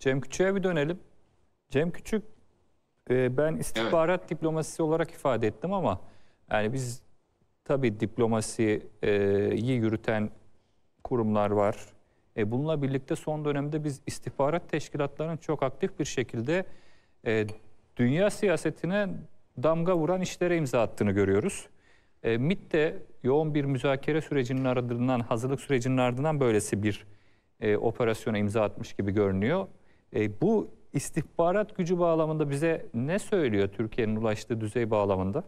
Cem Küçük'e bir dönelim. Cem Küçük, ben Evet. istihbarat diplomasisi olarak ifade ettim ama yani biz tabii diplomasiyi yürüten kurumlar var. Bununla birlikte son dönemde biz istihbarat teşkilatlarının çok aktif bir şekilde dünya siyasetine damga vuran işlere imza attığını görüyoruz. MİT de yoğun bir müzakere sürecinin ardından, hazırlık sürecinin ardından böylesi bir operasyona imza atmış gibi görünüyor. Bu istihbarat gücü bağlamında bize ne söylüyor Türkiye'nin ulaştığı düzey bağlamında?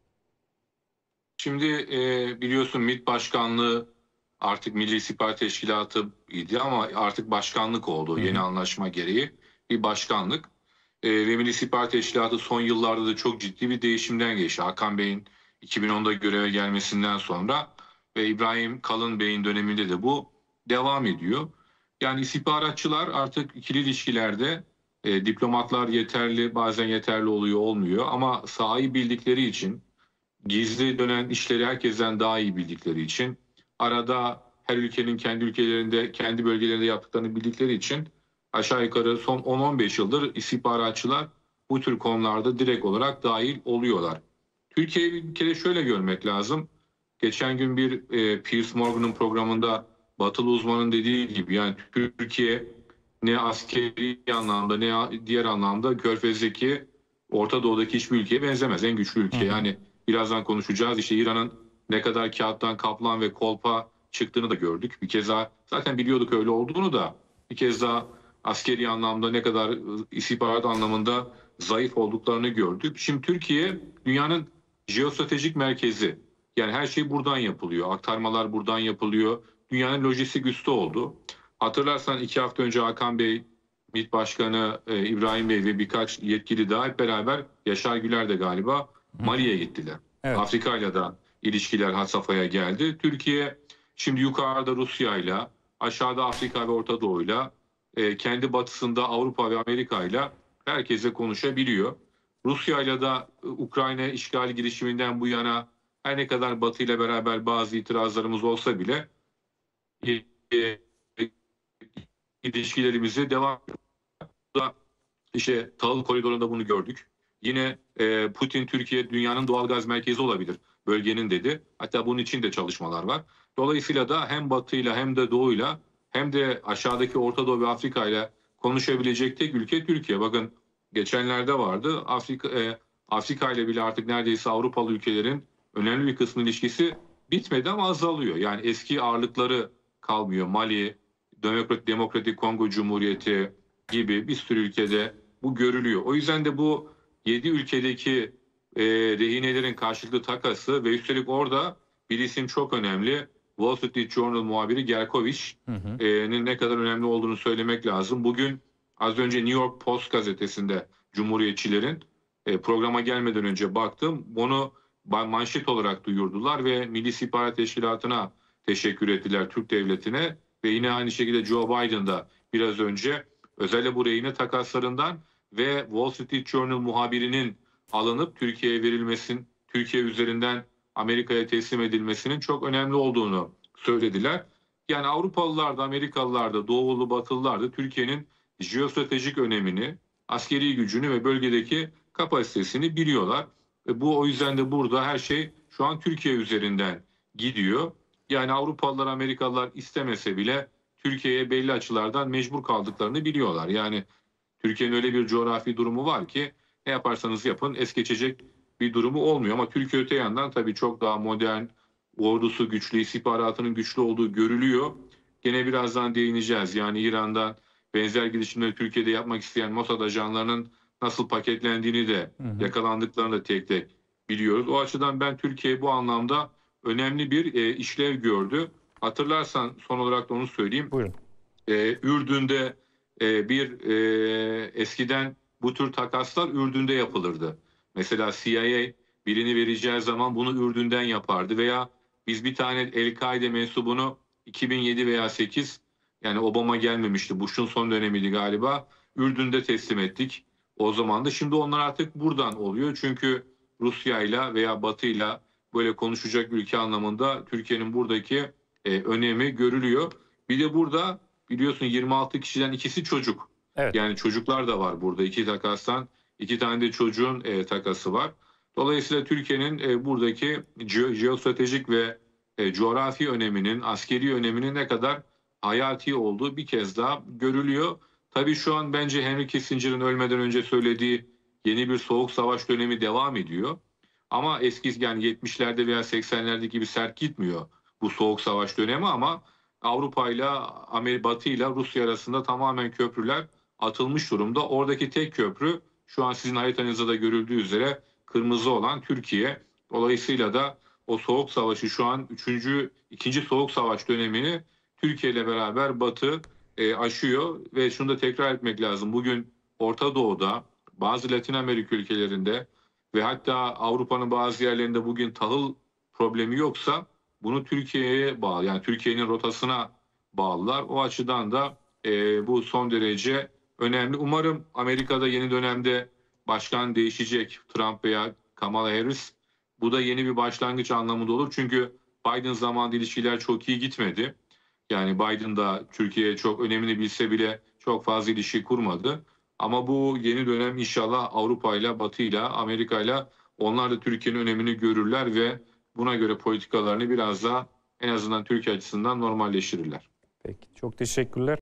Şimdi biliyorsun MİT Başkanlığı artık Milli İstihbarat Teşkilatı idi ama artık başkanlık oldu Hı yeni hı. anlaşma gereği bir başkanlık. Ve Milli İstihbarat Teşkilatı son yıllarda da çok ciddi bir değişimden geçti. Hakan Bey'in 2010'da göreve gelmesinden sonra ve İbrahim Kalın Bey'in döneminde de bu devam ediyor. Yani istihbaratçılar artık ikili ilişkilerde diplomatlar yeterli, bazen yeterli oluyor, olmuyor ama sahayı bildikleri için, gizli dönen işleri herkesten daha iyi bildikleri için, arada her ülkenin kendi ülkelerinde, kendi bölgelerinde yaptıklarını bildikleri için aşağı yukarı son 10-15 yıldır istihbaratçılar bu tür konularda direkt olarak dahil oluyorlar. Türkiye'yi bir kere şöyle görmek lazım. Geçen gün bir Piers Morgan'ın programında Batılı uzmanın dediği gibi, yani Türkiye ne askeri anlamda ne diğer anlamda Körfez'deki, Orta Doğu'daki hiçbir ülkeye benzemez. En güçlü Hı ülke. hı. Yani birazdan konuşacağız. İşte İran'ın ne kadar kağıttan kaplan ve kolpa çıktığını da gördük. Bir kez daha zaten biliyorduk öyle olduğunu da, bir kez daha askeri anlamda ne kadar istihbarat anlamında zayıf olduklarını gördük. Şimdi Türkiye dünyanın jeostratejik merkezi. Yani her şey buradan yapılıyor. Aktarmalar buradan yapılıyor. Dünyanın lojistik üssü oldu. Hatırlarsan 2 hafta önce Hakan Bey, MİT Başkanı İbrahim Bey ve birkaç yetkili daha hep beraber, Yaşar Güler de galiba, Hı hı. Mali'ye gittiler. Evet. Afrika ile de ilişkiler had safhaya geldi. Türkiye şimdi yukarıda Rusya ile, aşağıda Afrika ve Orta Doğu ile, kendi batısında Avrupa ve Amerika ile herkese konuşabiliyor. Rusya ile de Ukrayna işgali girişiminden bu yana her ne kadar Batı ile beraber bazı itirazlarımız olsa bile e, ilişkilerimize devam ediyoruz. İşte tahıl koridorunda bunu gördük. Yine Putin Türkiye dünyanın doğal gaz merkezi olabilir bölgenin dedi. Hatta bunun için de çalışmalar var. Dolayısıyla da hem Batı'yla hem de Doğu'yla hem de aşağıdaki Orta Doğu ve Afrika ile konuşabilecek tek ülke Türkiye. Bakın geçenlerde vardı. Afrika ile bile artık neredeyse Avrupalı ülkelerin önemli bir kısmı ilişkisi bitmedi ama azalıyor. Yani eski ağırlıkları kalmıyor. Mali, Demokratik Kongo Cumhuriyeti gibi bir sürü ülkede bu görülüyor. O yüzden de bu 7 ülkedeki rehinelerin karşılıklı takası ve üstelik orada bir isim çok önemli. Wall Street Journal muhabiri Gerkovic'nin ne kadar önemli olduğunu söylemek lazım. Bugün az önce New York Post gazetesinde Cumhuriyetçilerin programa gelmeden önce baktım. Bunu manşet olarak duyurdular ve Milli İstihbarat Teşkilatı'na teşekkür ettiler, Türk Devleti'ne, ve yine aynı şekilde Joe Biden da biraz önce özellikle bu rehine takaslarından ve Wall Street Journal muhabirinin alınıp Türkiye'ye verilmesinin, Türkiye üzerinden Amerika'ya teslim edilmesinin çok önemli olduğunu söylediler. Yani Avrupalılar da, Amerikalılar da, Doğulu, Batılılar da Türkiye'nin jeostratejik önemini, askeri gücünü ve bölgedeki kapasitesini biliyorlar. Ve bu, o yüzden de burada her şey şu an Türkiye üzerinden gidiyor. Yani Avrupalılar, Amerikalılar istemese bile Türkiye'ye belli açılardan mecbur kaldıklarını biliyorlar. Yani Türkiye'nin öyle bir coğrafi durumu var ki ne yaparsanız yapın es geçecek bir durumu olmuyor. Ama Türkiye öte yandan tabii çok daha modern, ordusu güçlü, istihbaratının güçlü olduğu görülüyor. Gene birazdan değineceğiz. Yani İran'dan benzer girişimleri Türkiye'de yapmak isteyen Mossad ajanlarının nasıl paketlendiğini de, Hı hı. yakalandıklarını da tek tek biliyoruz. O açıdan ben Türkiye bu anlamda önemli bir işlev gördü. Hatırlarsan son olarak da onu söyleyeyim. Buyurun. Ürdün'de eskiden bu tür takaslar Ürdün'de yapılırdı. Mesela CIA birini vereceği zaman bunu Ürdün'den yapardı veya biz bir tane El-Kaide mensubunu 2007 veya 8, yani Obama gelmemişti, Bush'un son dönemiydi galiba, Ürdün'de teslim ettik. O zaman da, şimdi onlar artık buradan oluyor. Çünkü Rusya'yla veya Batı'yla böyle konuşacak ülke anlamında Türkiye'nin buradaki önemi görülüyor. Bir de burada biliyorsun 26 kişiden ikisi çocuk. Evet. Yani çocuklar da var burada. 2 takastan 2 tane de çocuğun takası var. Dolayısıyla Türkiye'nin buradaki jeostratejik ve coğrafi öneminin, askeri öneminin ne kadar hayati olduğu bir kez daha görülüyor. Tabii şu an bence Henry Kissinger'ın ölmeden önce söylediği yeni bir soğuk savaş dönemi devam ediyor. Ama eski yani 70'lerde veya 80'lerdeki gibi sert gitmiyor bu soğuk savaş dönemi ama Avrupa ile Batı ile Rusya arasında tamamen köprüler atılmış durumda. Oradaki tek köprü şu an sizin haritanızda da görüldüğü üzere kırmızı olan Türkiye. Dolayısıyla da o soğuk savaşı şu an 2. soğuk savaş dönemini Türkiye ile beraber Batı aşıyor ve şunu da tekrar etmek lazım. Bugün Orta Doğu'da bazı Latin Amerika ülkelerinde ve hatta Avrupa'nın bazı yerlerinde bugün tahıl problemi yoksa bunu Türkiye'ye bağlı. Yani Türkiye'nin rotasına bağlılar. O açıdan da bu son derece önemli. Umarım Amerika'da yeni dönemde başkan değişecek. Trump veya Kamala Harris. Bu da yeni bir başlangıç anlamında olur. Çünkü Biden zamanında ilişkiler çok iyi gitmedi. Yani Biden da Türkiye'ye çok önemini bilse bile çok fazla ilişki kurmadı. Ama bu yeni dönem inşallah Avrupa ile, Batı ile, Amerika ile onlar da Türkiye'nin önemini görürler ve buna göre politikalarını biraz daha en azından Türkiye açısından normalleştirirler. Peki. Çok teşekkürler.